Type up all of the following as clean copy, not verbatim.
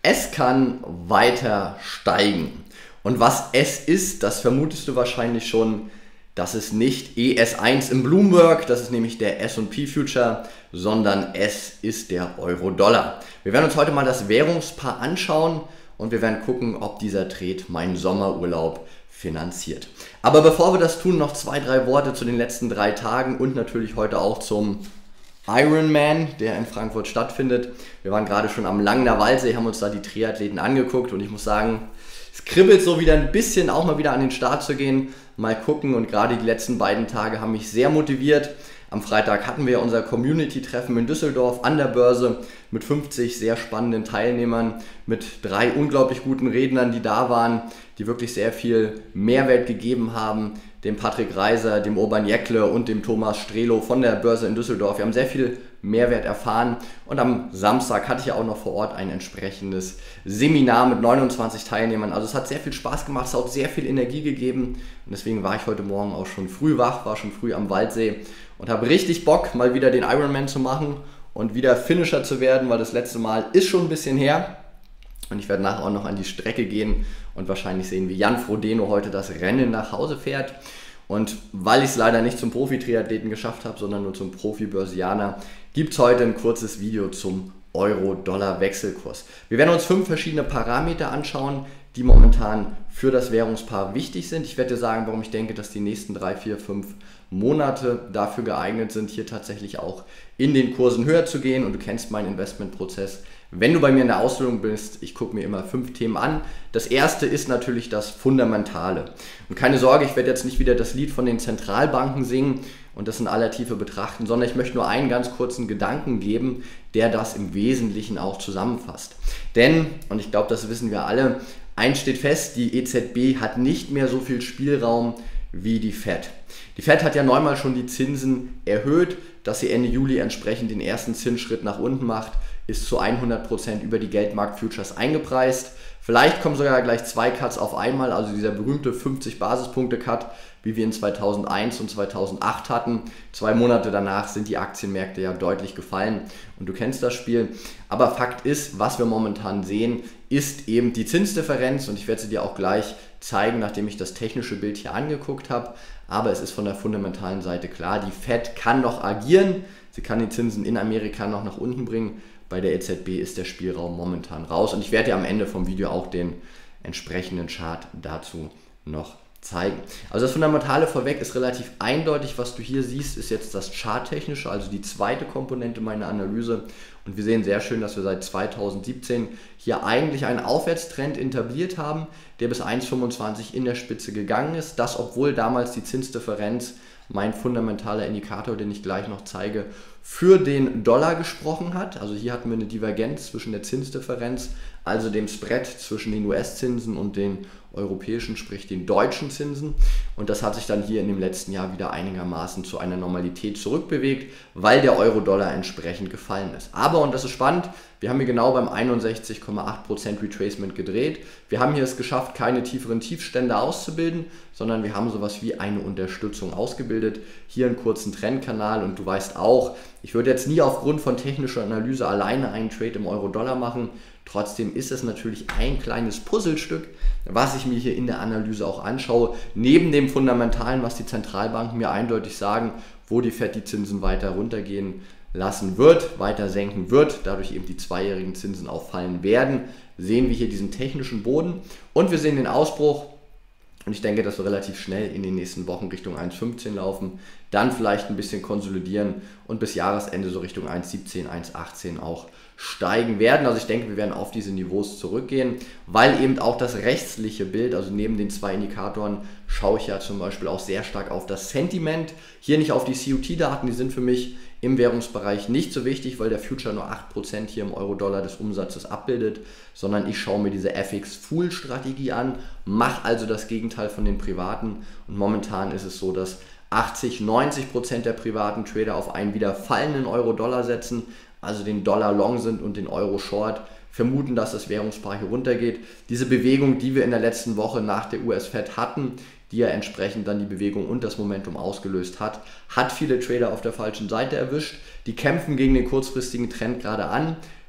Es kann weiter steigen. Und was es ist, das vermutest du wahrscheinlich schon. Das ist nicht ES1 im Bloomberg, das ist nämlich der S&P Future, sondern es ist der Euro-Dollar. Wir werden uns heute mal das Währungspaar anschauen und wir werden gucken, ob dieser Trade meinen Sommerurlaub finanziert. Aber bevor wir das tun, noch 2, 3 Worte zu den letzten 3 Tagen und natürlich heute auch zum Ironman, der in Frankfurt stattfindet. Wir waren gerade schon am Langner Waldsee, haben uns da die Triathleten angeguckt und ich muss sagen, es kribbelt so wieder ein bisschen, auch mal wieder an den Start zu gehen, mal gucken, und gerade die letzten beiden Tage haben mich sehr motiviert. Am Freitag hatten wir unser Community-Treffen in Düsseldorf an der Börse mit 50 sehr spannenden Teilnehmern, mit 3 unglaublich guten Rednern, die da waren, die wirklich sehr viel Mehrwert gegeben haben. Dem Patrick Reiser, dem Urban Jäckle und dem Thomas Strelo von der Börse in Düsseldorf. Wir haben sehr viel Mehrwert erfahren und am Samstag hatte ich ja auch noch vor Ort ein entsprechendes Seminar mit 29 Teilnehmern. Also es hat sehr viel Spaß gemacht, es hat auch sehr viel Energie gegeben und deswegen war ich heute Morgen auch schon früh wach, war schon früh am Waldsee und habe richtig Bock, mal wieder den Ironman zu machen und wieder Finisher zu werden, weil das letzte Mal ist schon ein bisschen her. Und ich werde nachher auch noch an die Strecke gehen und wahrscheinlich sehen, wie Jan Frodeno heute das Rennen nach Hause fährt. Und weil ich es leider nicht zum Profi-Triathleten geschafft habe, sondern nur zum Profi-Börsianer, gibt es heute ein kurzes Video zum Euro-Dollar-Wechselkurs. Wir werden uns 5 verschiedene Parameter anschauen, die momentan für das Währungspaar wichtig sind. Ich werde dir sagen, warum ich denke, dass die nächsten 3, 4, 5 Monate dafür geeignet sind, hier tatsächlich auch in den Kursen höher zu gehen. Und du kennst meinen Investmentprozess. Wenn du bei mir in der Ausbildung bist, ich gucke mir immer 5 Themen an. Das erste ist natürlich das Fundamentale. Und keine Sorge, ich werde jetzt nicht wieder das Lied von den Zentralbanken singen und das in aller Tiefe betrachten, sondern ich möchte nur einen ganz kurzen Gedanken geben, der das im Wesentlichen auch zusammenfasst. Denn, und ich glaube, das wissen wir alle, eins steht fest, die EZB hat nicht mehr so viel Spielraum wie die Fed. Die Fed hat ja neunmal schon die Zinsen erhöht, dass sie Ende Juli entsprechend den ersten Zinsschritt nach unten macht, ist zu 100% über die Geldmarkt-Futures eingepreist. Vielleicht kommen sogar gleich 2 Cuts auf einmal, also dieser berühmte 50-Basispunkte-Cut, wie wir in 2001 und 2008 hatten. 2 Monate danach sind die Aktienmärkte ja deutlich gefallen und du kennst das Spiel. Aber Fakt ist, was wir momentan sehen, ist eben die Zinsdifferenz und ich werde sie dir auch gleich zeigen, nachdem ich das technische Bild hier angeguckt habe. Aber es ist von der fundamentalen Seite klar, die Fed kann noch agieren, sie kann die Zinsen in Amerika noch nach unten bringen. Bei der EZB ist der Spielraum momentan raus und ich werde dir am Ende vom Video auch den entsprechenden Chart dazu noch zeigen. Also das Fundamentale vorweg ist relativ eindeutig. Was du hier siehst, ist jetzt das Charttechnische, also die zweite Komponente meiner Analyse. Und wir sehen sehr schön, dass wir seit 2017 hier eigentlich einen Aufwärtstrend etabliert haben, der bis 1,25 in der Spitze gegangen ist. Das, obwohl damals die Zinsdifferenz, mein fundamentaler Indikator, den ich gleich noch zeige, für den Dollar gesprochen hat. Also hier hatten wir eine Divergenz zwischen der Zinsdifferenz, also dem Spread zwischen den US-Zinsen und den europäischen, sprich den deutschen Zinsen. Und das hat sich dann hier in dem letzten Jahr wieder einigermaßen zu einer Normalität zurückbewegt, weil der Euro-Dollar entsprechend gefallen ist. Aber, und das ist spannend, wir haben hier genau beim 61,8% Retracement gedreht. Wir haben hier es geschafft, keine tieferen Tiefstände auszubilden, sondern wir haben sowas wie eine Unterstützung ausgebildet. Hier einen kurzen Trendkanal und du weißt auch, ich würde jetzt nie aufgrund von technischer Analyse alleine einen Trade im Euro-Dollar machen. Trotzdem ist es natürlich ein kleines Puzzlestück, was ich mir hier in der Analyse auch anschaue. Neben dem Fundamentalen, was die Zentralbanken mir eindeutig sagen, wo die Fed die Zinsen weiter runtergehen lassen wird, weiter senken wird, dadurch eben die 2-jährigen Zinsen auffallen werden, sehen wir hier diesen technischen Boden und wir sehen den Ausbruch. Und ich denke, dass wir relativ schnell in den nächsten Wochen Richtung 1,15 laufen, dann vielleicht ein bisschen konsolidieren und bis Jahresende so Richtung 1,17, 1,18 auch steigen werden. Also ich denke, wir werden auf diese Niveaus zurückgehen, weil eben auch das rechtliche Bild, also neben den 2 Indikatoren, schaue ich ja zum Beispiel auch sehr stark auf das Sentiment. Hier nicht auf die COT-Daten, die sind für mich im Währungsbereich nicht so wichtig, weil der Future nur 8% hier im Euro-Dollar des Umsatzes abbildet, sondern ich schaue mir diese FX-Full-Strategie an, mache also das Gegenteil von den Privaten und momentan ist es so, dass 80-90% der privaten Trader auf einen wieder fallenden Euro-Dollar setzen, also den Dollar long sind und den Euro short, vermuten, dass das Währungspaar hier runtergeht. Diese Bewegung, die wir in der letzten Woche nach der US-Fed hatten, die ja entsprechend dann die Bewegung und das Momentum ausgelöst hat, hat viele Trader auf der falschen Seite erwischt. Die kämpfen gegen den kurzfristigen Trend gerade an.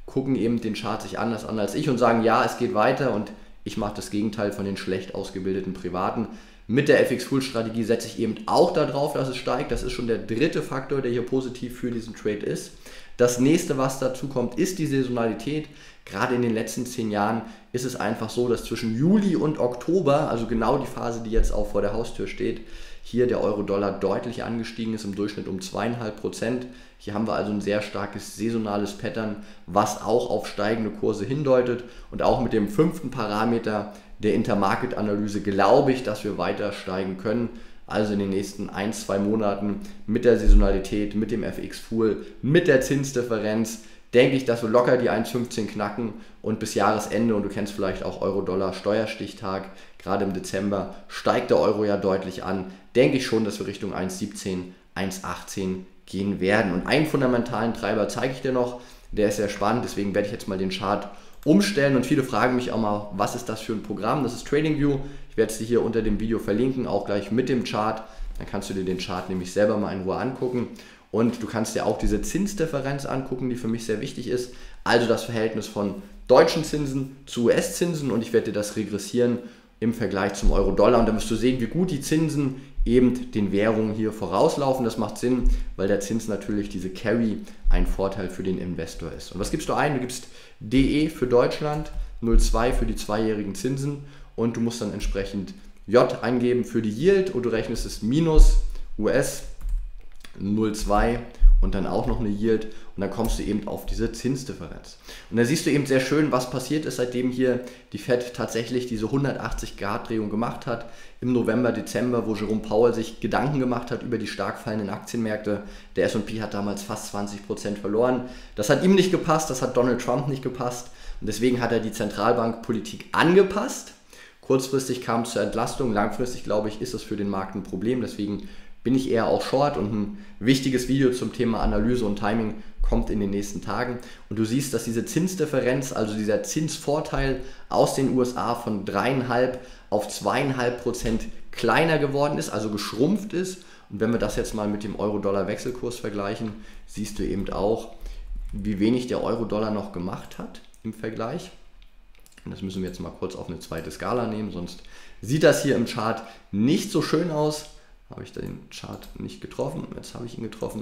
gucken eben den Chart sich anders an als ich und sagen, ja, es geht weiter, und ich mache das Gegenteil von den schlecht ausgebildeten Privaten. Mit der FX-Full-Strategie setze ich eben auch darauf, dass es steigt. Das ist schon der dritte Faktor, der hier positiv für diesen Trade ist. Das nächste, was dazu kommt, ist die Saisonalität. Gerade in den letzten 10 Jahren ist es einfach so, dass zwischen Juli und Oktober, also genau die Phase, die jetzt auch vor der Haustür steht, hier der Euro-Dollar deutlich angestiegen ist, im Durchschnitt um 2,5%. Hier haben wir also ein sehr starkes saisonales Pattern, was auch auf steigende Kurse hindeutet. Und auch mit dem 5. Parameter der Intermarket-Analyse glaube ich, dass wir weiter steigen können. Also in den nächsten 1-2 Monaten mit der Saisonalität, mit dem FX-Full, mit der Zinsdifferenz, denke ich, dass wir locker die 1,15 knacken, und bis Jahresende, und du kennst vielleicht auch Euro-Dollar Steuerstichtag, gerade im Dezember steigt der Euro ja deutlich an, denke ich schon, dass wir Richtung 1,17, 1,18 gehen werden. Und einen fundamentalen Treiber zeige ich dir noch, der ist sehr spannend, deswegen werde ich jetzt mal den Chart umstellen, und viele fragen mich auch mal, was ist das für ein Programm? Das ist TradingView. Ich werde es dir hier unter dem Video verlinken, auch gleich mit dem Chart. Dann kannst du dir den Chart nämlich selber mal in Ruhe angucken, und du kannst dir auch diese Zinsdifferenz angucken, die für mich sehr wichtig ist, also das Verhältnis von deutschen Zinsen zu US-Zinsen, und ich werde dir das regressieren im Vergleich zum Euro-Dollar, und dann wirst du sehen, wie gut die Zinsen eben den Währungen hier vorauslaufen. Das macht Sinn, weil der Zins natürlich, diese Carry, ein Vorteil für den Investor ist. Und was gibst du ein? Du gibst DE für Deutschland, 0,2 für die zweijährigen Zinsen, und du musst dann entsprechend J eingeben für die Yield, und du rechnest es minus US 0,2 und dann auch noch eine Yield, und dann kommst du eben auf diese Zinsdifferenz. Und da siehst du eben sehr schön, was passiert ist, seitdem hier die Fed tatsächlich diese 180-Grad-Drehung gemacht hat, im November, Dezember, wo Jerome Powell sich Gedanken gemacht hat über die stark fallenden Aktienmärkte. Der S&P hat damals fast 20% verloren. Das hat ihm nicht gepasst, das hat Donald Trump nicht gepasst, und deswegen hat er die Zentralbankpolitik angepasst. Kurzfristig kam es zur Entlastung, langfristig, glaube ich, ist das für den Markt ein Problem, deswegen bin ich eher auch Short, und ein wichtiges Video zum Thema Analyse und Timing kommt in den nächsten Tagen. Und du siehst, dass diese Zinsdifferenz, also dieser Zinsvorteil aus den USA von 3,5 auf 2,5% kleiner geworden ist, also geschrumpft ist. Und wenn wir das jetzt mal mit dem Euro-Dollar-Wechselkurs vergleichen, siehst du eben auch, wie wenig der Euro-Dollar noch gemacht hat im Vergleich. Und das müssen wir jetzt mal kurz auf eine zweite Skala nehmen, sonst sieht das hier im Chart nicht so schön aus. Habe ich den Chart nicht getroffen, jetzt habe ich ihn getroffen,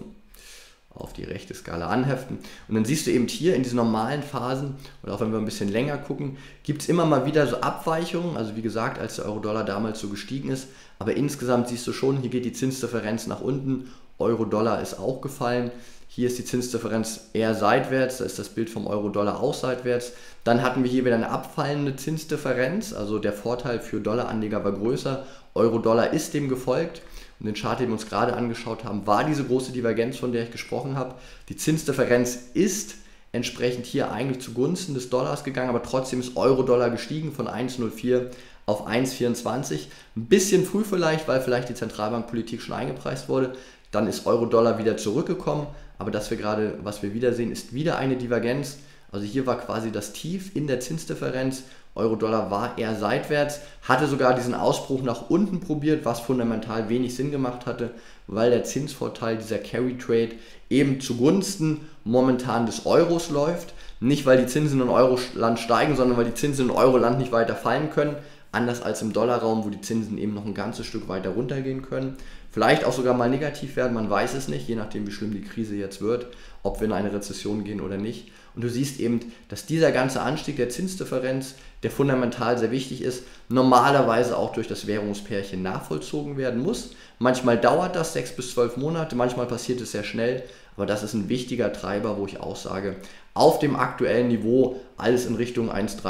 auf die rechte Skala anheften, und dann siehst du eben hier in diesen normalen Phasen, oder auch wenn wir ein bisschen länger gucken, gibt es immer mal wieder so Abweichungen, also wie gesagt, als der Euro-Dollar damals so gestiegen ist, aber insgesamt siehst du schon, hier geht die Zinsdifferenz nach unten, Euro-Dollar ist auch gefallen, hier ist die Zinsdifferenz eher seitwärts, da ist das Bild vom Euro-Dollar auch seitwärts. Dann hatten wir hier wieder eine abfallende Zinsdifferenz, also der Vorteil für Dollaranleger war größer, Euro-Dollar ist dem gefolgt. Und den Chart, den wir uns gerade angeschaut haben, war diese große Divergenz, von der ich gesprochen habe. Die Zinsdifferenz ist entsprechend hier eigentlich zugunsten des Dollars gegangen, aber trotzdem ist Euro-Dollar gestiegen von 1,04 auf 1,24. Ein bisschen früh vielleicht, weil vielleicht die Zentralbankpolitik schon eingepreist wurde. Dann ist Euro-Dollar wieder zurückgekommen, aber das wir gerade, was wir wieder sehen, ist wieder eine Divergenz. Also hier war quasi das Tief in der Zinsdifferenz. Euro-Dollar war eher seitwärts, hatte sogar diesen Ausbruch nach unten probiert, was fundamental wenig Sinn gemacht hatte, weil der Zinsvorteil dieser Carry-Trade eben zugunsten momentan des Euros läuft. Nicht, weil die Zinsen in Euroland steigen, sondern weil die Zinsen in Euroland nicht weiter fallen können. Anders als im Dollarraum, wo die Zinsen eben noch ein ganzes Stück weiter runtergehen können. Vielleicht auch sogar mal negativ werden, man weiß es nicht, je nachdem wie schlimm die Krise jetzt wird, ob wir in eine Rezession gehen oder nicht. Und du siehst eben, dass dieser ganze Anstieg der Zinsdifferenz, der fundamental sehr wichtig ist, normalerweise auch durch das Währungspärchen nachvollzogen werden muss. Manchmal dauert das 6 bis 12 Monate, manchmal passiert es sehr schnell, aber das ist ein wichtiger Treiber, wo ich auch sage, auf dem aktuellen Niveau, alles in Richtung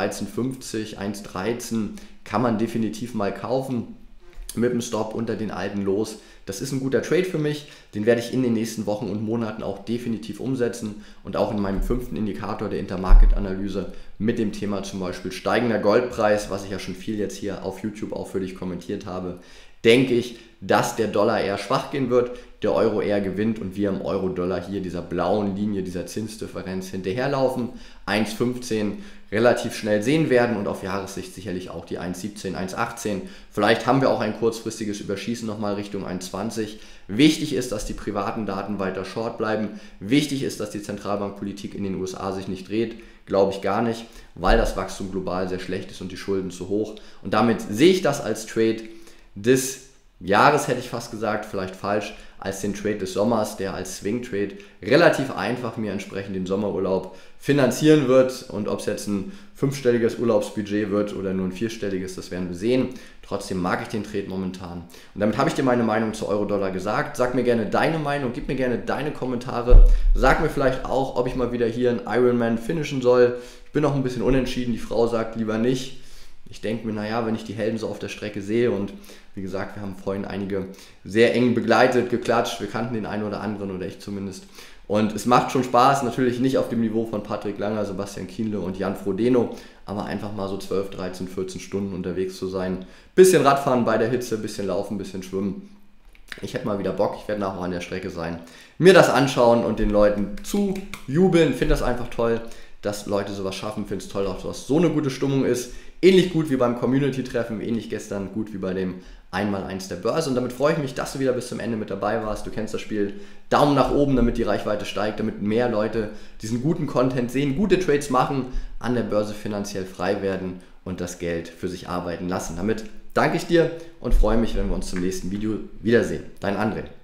1,1350, 1,13 kann man definitiv mal kaufen. Mit dem Stop unter den alten Los. Das ist ein guter Trade für mich, den werde ich in den nächsten Wochen und Monaten auch definitiv umsetzen und auch in meinem 5. Indikator der Intermarket-Analyse mit dem Thema zum Beispiel steigender Goldpreis, was ich ja schon viel jetzt hier auf YouTube auch für dich kommentiert habe, denke ich, dass der Dollar eher schwach gehen wird, der Euro eher gewinnt und wir im Euro-Dollar hier dieser blauen Linie, dieser Zinsdifferenz hinterherlaufen, 1,15 relativ schnell sehen werden und auf Jahressicht sicherlich auch die 1,17, 1,18. Vielleicht haben wir auch ein kurzfristiges Überschießen nochmal Richtung 1,20. Wichtig ist, dass die privaten Daten weiter short bleiben. Wichtig ist, dass die Zentralbankpolitik in den USA sich nicht dreht. Glaube ich gar nicht, weil das Wachstum global sehr schlecht ist und die Schulden zu hoch. Und damit sehe ich das als Trade des Jahres, hätte ich fast gesagt, vielleicht falsch, als den Trade des Sommers, der als Swing Trade relativ einfach mir entsprechend den Sommerurlaub finanzieren wird. Und ob es jetzt ein 5-stelliges Urlaubsbudget wird oder nur ein 4-stelliges, das werden wir sehen. Trotzdem mag ich den Trade momentan. Und damit habe ich dir meine Meinung zu Euro-Dollar gesagt. Sag mir gerne deine Meinung, gib mir gerne deine Kommentare. Sag mir vielleicht auch, ob ich mal wieder hier einen Ironman finishen soll. Ich bin noch ein bisschen unentschieden, die Frau sagt lieber nicht. Ich denke mir, naja, wenn ich die Helden so auf der Strecke sehe und wie gesagt, wir haben vorhin einige sehr eng begleitet, geklatscht, wir kannten den einen oder anderen oder ich zumindest. Und es macht schon Spaß, natürlich nicht auf dem Niveau von Patrick Langer, Sebastian Kienle und Jan Frodeno, aber einfach mal so 12, 13, 14 Stunden unterwegs zu sein. Bisschen Radfahren bei der Hitze, bisschen Laufen, bisschen Schwimmen. Ich hätte mal wieder Bock, ich werde nachher auch an der Strecke sein, mir das anschauen und den Leuten zujubeln. Finde das einfach toll, dass Leute sowas schaffen. Finde es toll, auch dass so eine gute Stimmung ist. Ähnlich gut wie beim Community-Treffen, ähnlich gestern gut wie bei dem 1x1 der Börse. Und damit freue ich mich, dass du wieder bis zum Ende mit dabei warst. Du kennst das Spiel. Daumen nach oben, damit die Reichweite steigt, damit mehr Leute diesen guten Content sehen, gute Trades machen, an der Börse finanziell frei werden und das Geld für sich arbeiten lassen. Damit danke ich dir und freue mich, wenn wir uns zum nächsten Video wiedersehen. Dein André.